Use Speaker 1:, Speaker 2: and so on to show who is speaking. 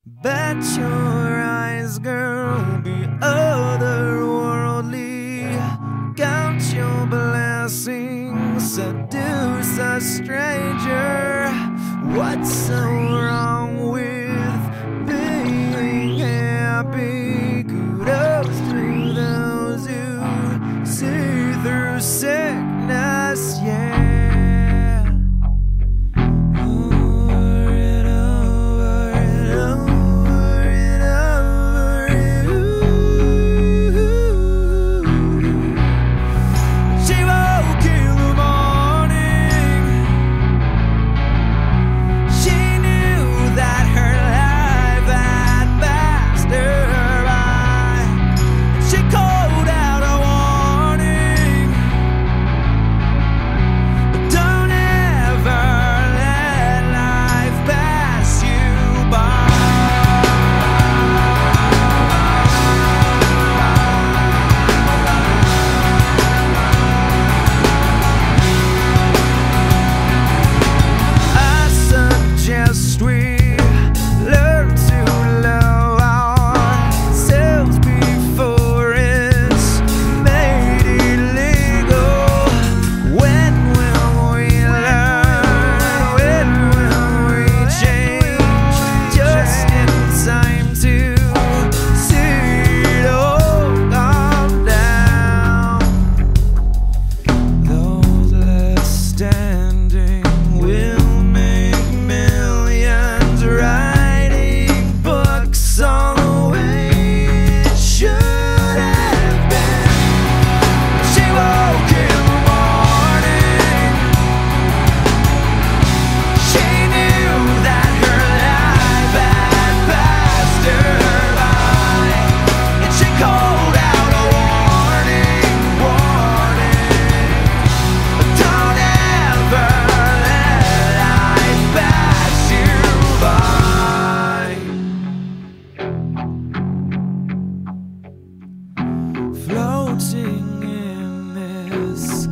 Speaker 1: Bet your eyes, girl, be otherworldly. Count your blessings, seduce a stranger. What's so wrong with being happy? Kudos to those who see through sickness, yeah. Floating in this